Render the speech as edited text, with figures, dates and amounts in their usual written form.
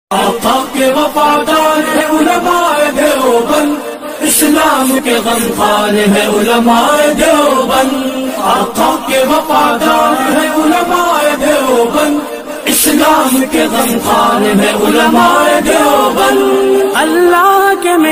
आका के वफादार है उलमाए देवबंद, इस्लाम के गमखान है उलमाए देवबंद। आका के वफादार है उलमाए देवबंद, इस्लाम के गमखान है उलमाए देवबंद। अल्लाह के